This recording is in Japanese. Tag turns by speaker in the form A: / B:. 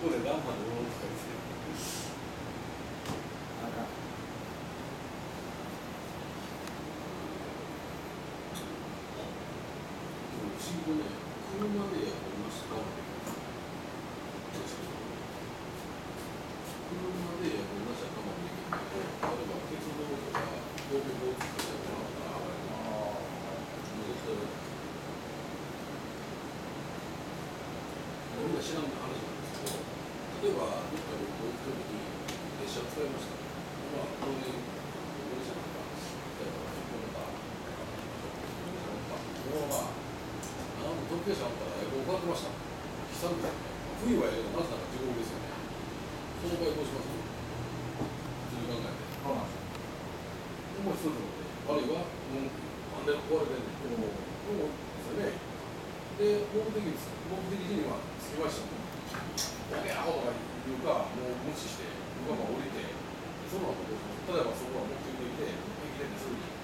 A: こでランマのものとかですね。不思議とね、車でやりました。車でやりましたかもできないけど、例えば鉄道とか公共交通とかやってもらったら、みんな知らん話なんですけど、例えばどっか旅行行くときに列車を使いました。まあ、こういう電車なんか、例えばこのか、特急車あったらエアコン変わってました。悲惨ですよね。冬はええけど、夏なんか地獄ですよね。その場合どうします？普通に考えて。
B: そうなんですよ。
A: もう一つので、あるいは、なんで壊れてんの？ですよね。で、目的地には着きましたと。ボケアホとかいうか、もう無視して、僕は降りて、その後どうします？例えばそこは目的地で、駅でですぐに。